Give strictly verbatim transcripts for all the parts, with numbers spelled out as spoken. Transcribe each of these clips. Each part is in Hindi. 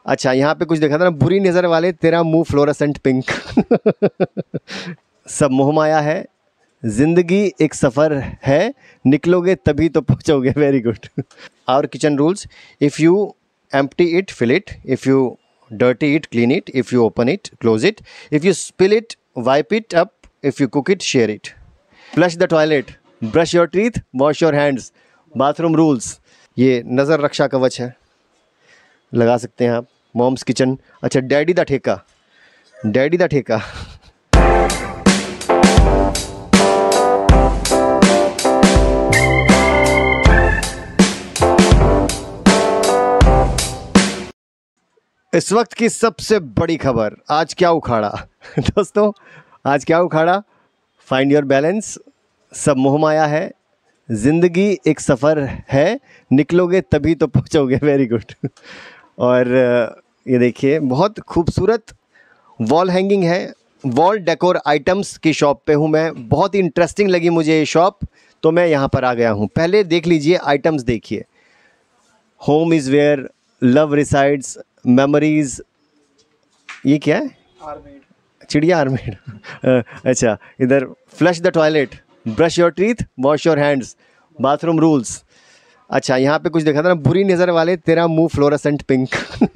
अच्छा, यहाँ पे कुछ देखा था ना, बुरी नज़र वाले तेरा मुंह फ्लोरेसेंट पिंक। सब मोहमाया है, जिंदगी एक सफ़र है, निकलोगे तभी तो पहुँचोगे। Very good. Our kitchen rules, if you empty it fill it, if you dirty it clean it, if you open it close it, if you spill it wipe it up, if you cook it share it, flush the toilet, brush your teeth, wash your hands, bathroom rules। ये नज़र रक्षा कवच है, लगा सकते हैं आप। Moms kitchen. अच्छा, डैडी दा ठेका, डैडी दा ठेका। इस वक्त की सबसे बड़ी खबर, आज क्या उखाड़ा। दोस्तों आज क्या उखाड़ा, फाइंड योर बैलेंस, सब मोहमाया है, ज़िंदगी एक सफ़र है, निकलोगे तभी तो पहुंचोगे। Very good. और ये देखिए बहुत खूबसूरत वॉल हैंगिंग है, वॉल डेकोर आइटम्स की शॉप पे हूँ मैं। बहुत ही इंटरेस्टिंग लगी मुझे ये शॉप, तो मैं यहाँ पर आ गया हूँ। पहले देख लीजिए आइटम्स, देखिए। Home is where love resides, memories, ये क्या है? आर्मेड, चिड़िया आर्मेड। अच्छा, इधर flush the toilet, brush your teeth, wash your hands, bathroom rules. अच्छा, यहाँ पे कुछ देखा था ना, बुरी नज़र वाले तेरा मुंह fluorescent pink.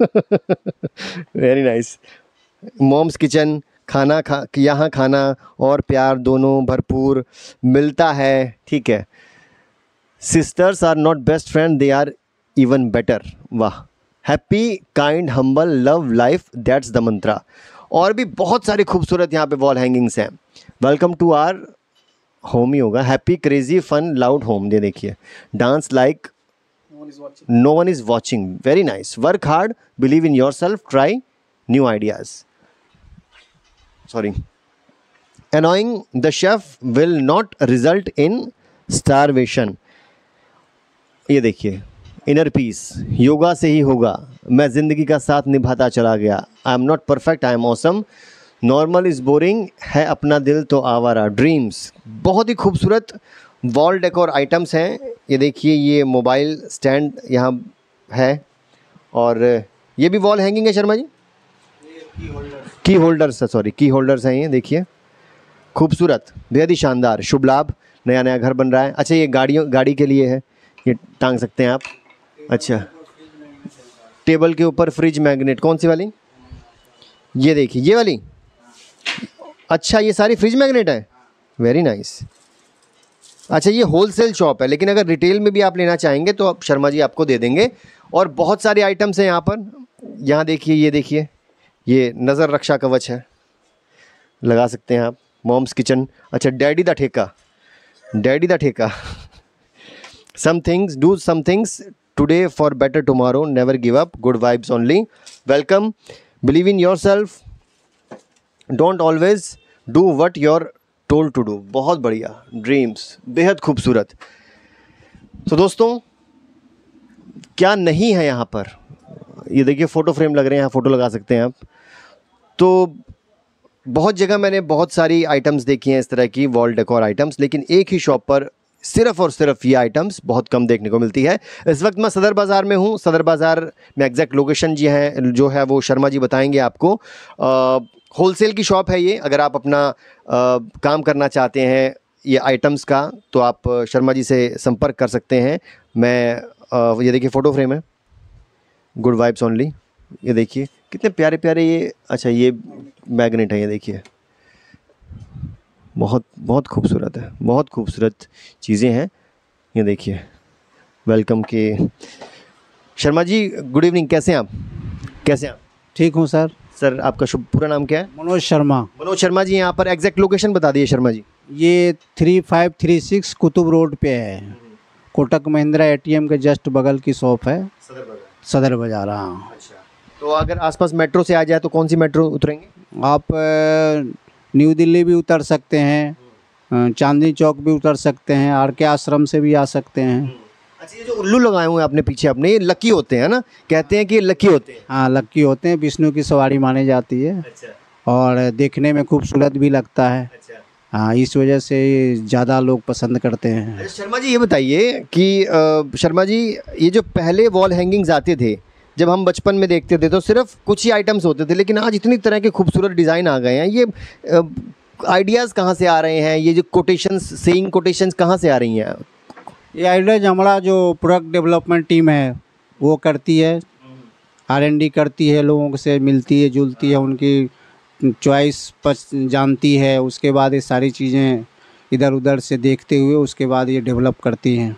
Very nice. Mom's kitchen, खाना खा यहाँ खाना और प्यार दोनों भरपूर मिलता है। ठीक है। Sisters are not best friend, they are even better. वाह। Happy kind humble love life, that's the mantra. और भी बहुत सारी खूबसूरत यहाँ पे वॉल हैंगिंग्स हैं। वेलकम टू आर होम ही होगा, happy crazy fun loud home. ये देखिए, dance like no one is watching, very nice. Work hard, believe in yourself, try new ideas. Sorry. Annoying the chef will not result in starvation. ये देखिए, इनर पीस, योगा से ही होगा, मैं ज़िंदगी का साथ निभाता चला गया, I am not perfect, I am awesome, normal is boring, है अपना दिल तो आवारा, ड्रीम्स। बहुत ही खूबसूरत वॉल डेकोर आइटम्स हैं। ये देखिए, ये मोबाइल स्टैंड यहाँ है, और ये भी वॉल हैंगिंग है शर्मा जी। की होल्डर्स, की होल्डर्स सॉरी की होल्डर्स हैं ये, देखिए खूबसूरत, बेहद ही शानदार। शुभ लाभ, नया नया घर बन रहा है। अच्छा, ये गाड़ियों गाड़ी के लिए है, ये टांग सकते हैं आप। अच्छा, टेबल के ऊपर फ्रिज मैग्नेट, कौन सी वाली? ये देखिए, ये वाली। अच्छा, ये सारी फ्रिज मैग्नेट है, वेरी नाइस। अच्छा, ये होलसेल शॉप है, लेकिन अगर रिटेल में भी आप लेना चाहेंगे तो आप शर्मा जी आपको दे देंगे। और बहुत सारे आइटम्स हैं यहाँ पर। यहाँ देखिए, ये देखिए, ये नज़र रक्षा कवच है, लगा सकते हैं आप। Moms kitchen. अच्छा, डैडी दा ठेका, डैडी दा ठेका। Some things do some things today for better tomorrow, never give up, good vibes only, welcome, believe in yourself, don't always do what you're told to do. बहुत बढ़िया, ड्रीम्स, बेहद खूबसूरत। तो दोस्तों क्या नहीं है यहाँ पर, ये देखिए फ़ोटो फ्रेम लग रहे हैं, यहाँ फ़ोटो लगा सकते हैं आप। तो बहुत जगह मैंने बहुत सारी आइटम्स देखी हैं इस तरह की वॉल डेकोर आइटम्स, लेकिन एक ही शॉप पर सिर्फ़ और सिर्फ ये आइटम्स बहुत कम देखने को मिलती है। इस वक्त मैं सदर बाज़ार में हूँ। सदर बाज़ार में एग्जैक्ट लोकेशन जी है जो है वो शर्मा जी बताएंगे आपको। होलसेल की शॉप है ये। अगर आप अपना आ, काम करना चाहते हैं ये आइटम्स का, तो आप शर्मा जी से संपर्क कर सकते हैं। मैं आ, ये देखिए फ़ोटो फ्रेम है, गुड वाइब्स ओनली। ये देखिए कितने प्यारे प्यारे ये, अच्छा ये मैग्नेट है, ये देखिए बहुत बहुत खूबसूरत है, बहुत खूबसूरत चीज़ें हैं। ये देखिए, वेलकम के शर्मा जी, गुड इवनिंग, कैसे हैं आप? कैसे हैं आप? ठीक हूँ सर। सर आपका शुभ पूरा नाम क्या है? मनोज शर्मा। मनोज शर्मा जी, यहाँ पर एग्जैक्ट लोकेशन बता दिए शर्मा जी। ये three five three six Qutub road पे है, कोटक महिंद्रा एटीएम के जस्ट बगल की शॉप है, सदर बाजार। सदर बाजार। हाँ। अच्छा, तो अगर आसपास मेट्रो से आ जाए तो कौन सी मेट्रो उतरेंगे? आप अ, न्यू दिल्ली भी उतर सकते हैं, अ, चांदनी चौक भी उतर सकते हैं, आर के आश्रम से भी आ सकते हैं। अच्छा, ये जो उल्लू लगाए हुए हैं आपने पीछे अपने, ये लकी होते हैं ना, कहते हैं कि ये लकी होते हैं। हाँ, लक्की होते हैं, विष्णु की सवारी मानी जाती है। अच्छा, और देखने में खूबसूरत भी लगता है। अच्छा। हाँ, इस वजह से ज़्यादा लोग पसंद करते हैं। शर्मा जी ये बताइए कि अ, शर्मा जी ये जो पहले वॉल हैंगिंग्स आते थे जब हम बचपन में देखते थे तो सिर्फ कुछ ही आइटम्स होते थे, लेकिन आज इतनी तरह के खूबसूरत डिज़ाइन आ गए हैं। ये आइडियाज़ कहाँ से आ रहे हैं, ये जो कोटेशंस, सेइंग कोटेशंस कहाँ से आ रही हैं? ये आइडियाज हमारा जो प्रोडक्ट डेवलपमेंट टीम है वो करती है, आर एन डी करती है, लोगों से मिलती है जुलती है, उनकी चॉइस पर जानती है, उसके बाद ये सारी चीज़ें इधर उधर से देखते हुए उसके बाद ये डेवलप करती हैं।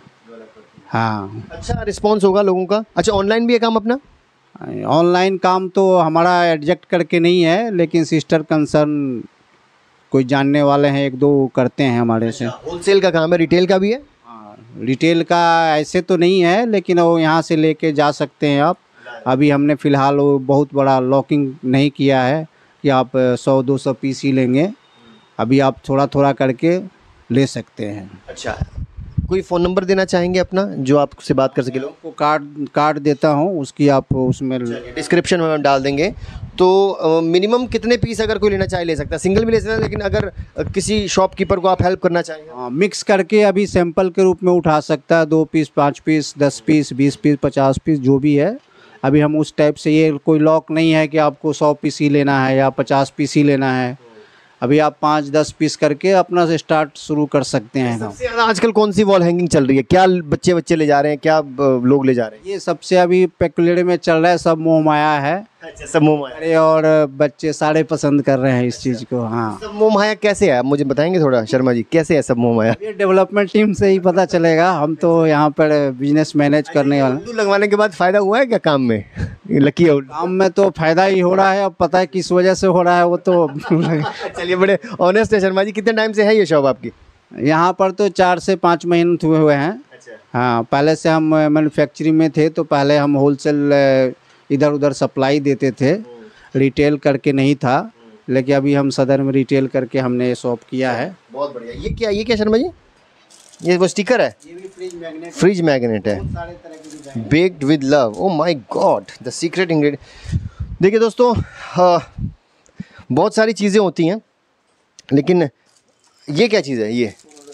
हाँ, अच्छा रिस्पॉन्स होगा लोगों का। अच्छा, ऑनलाइन भी है काम अपना? ऑनलाइन काम तो हमारा एडजेक्ट करके नहीं है, लेकिन सिस्टर कंसर्न कोई जानने वाले हैं एक दो करते हैं हमारे से। होलसेल का काम है, रिटेल का भी है? हाँ, रिटेल का ऐसे तो नहीं है, लेकिन वो यहाँ से लेके जा सकते हैं आप। अभी हमने फ़िलहाल वो बहुत बड़ा लॉकिंग नहीं किया है कि आप सौ दो सौ पीस ही लेंगे, अभी आप थोड़ा थोड़ा करके ले सकते हैं। अच्छा, कोई फ़ोन नंबर देना चाहेंगे अपना जो आपसे बात कर सके लोग? आपको कार्ड कार्ड देता हूँ, उसकी आप उसमें डिस्क्रिप्शन में हम डाल देंगे। तो मिनिमम कितने पीस अगर कोई लेना चाहे ले सकता है? सिंगल भी ले सकता है, लेकिन अगर अ, किसी शॉपकीपर को आप हेल्प करना चाहेंगे? हाँ, मिक्स करके अभी सैंपल के रूप में उठा सकता है, दो पीस, पाँच पीस, दस पीस, बीस पीस, पचास पीस, जो भी है। अभी हम उस टाइप से, ये कोई लॉक नहीं है कि आपको सौ पीस ही लेना है या पचास पीस ही लेना है। अभी आप पाँच दस पीस करके अपना से स्टार्ट शुरू कर सकते हैं। सबसे ज़्यादा आजकल कौन सी वॉल हैंगिंग चल रही है? क्या बच्चे बच्चे ले जा रहे हैं, क्या अ, लोग ले जा रहे हैं? ये सबसे अभी पेकुलर में चल रहा है, सब मोह माया है। अच्छा, सब मोह माया। अरे और बच्चे सारे पसंद कर रहे हैं इस चीज़ को। हाँ, सब मोह माया कैसे है, आप मुझे बताएंगे थोड़ा शर्मा जी, कैसे है सब मोह माया? ये डेवलपमेंट टीम से ही पता चलेगा, हम तो यहाँ पर बिजनेस मैनेज करने वाले हैं। उल्लू लगवाने के बाद फ़ायदा हुआ है क्या काम में? ये लकी है उल्लू। काम में तो फायदा ही हो रहा है, अब पता है किस वजह से हो रहा है वो तो। चलिए, बड़े ऑनेस्ट है शर्मा जी। कितने टाइम से है ये शॉप आपकी? यहाँ पर तो चार से पाँच महीने हुए हुए हैं। अच्छा। हाँ, पहले से हम मैन्युफैक्चरिंग में थे, तो पहले हम होलसेल इधर उधर सप्लाई देते थे, रिटेल करके नहीं था, लेकिन अभी हम सदर में रिटेल करके हमने शॉप किया है। बहुत बढ़िया। ये क्या, ये क्या शर्मा जी? ये वो स्टिकर है? ये भी फ्रिज मैग्नेट, फ्रिज मैग्नेट है, सारे तरह की design. Baked with love. Oh my God, the secret ingredient. देखिए दोस्तों, हाँ, बहुत सारी चीज़ें होती हैं, लेकिन ये क्या चीज़ है? ये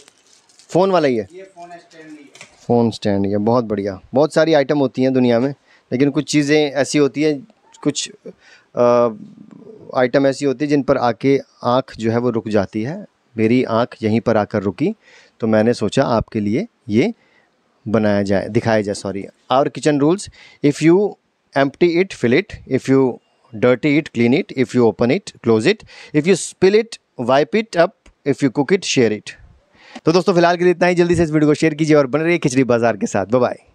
फ़ोन वाला ही है? ये फोन स्टैंड है। फ़ोन स्टैंड है, बहुत बढ़िया। बहुत सारी आइटम होती हैं दुनिया में, लेकिन कुछ चीज़ें ऐसी होती हैं, कुछ आइटम ऐसी होती है जिन पर आके आँख जो है वो रुक जाती है। मेरी आँख यहीं पर आकर रुकी, तो मैंने सोचा आपके लिए ये बनाया जाए, दिखाया जाए। Sorry. Our kitchen rules: if you empty it, fill it; if you dirty it, clean it; if you open it, close it; if you spill it, wipe it up; if you cook it, share it. तो दोस्तों फिलहाल के लिए इतना ही। जल्दी से इस वीडियो को शेयर कीजिए और बने रहिए खिचड़ी बाजार के साथ। Bye bye.